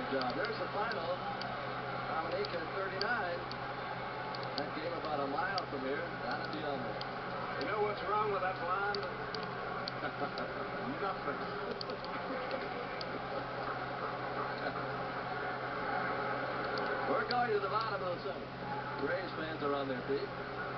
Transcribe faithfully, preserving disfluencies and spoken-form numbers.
job. There's the final. Dominica at thirty-nine. That game about a mile from here. Down at the Elmer. You know what's wrong with that blonde? Nothing. We're going to the bottom of the seventh. Rays fans are on their feet.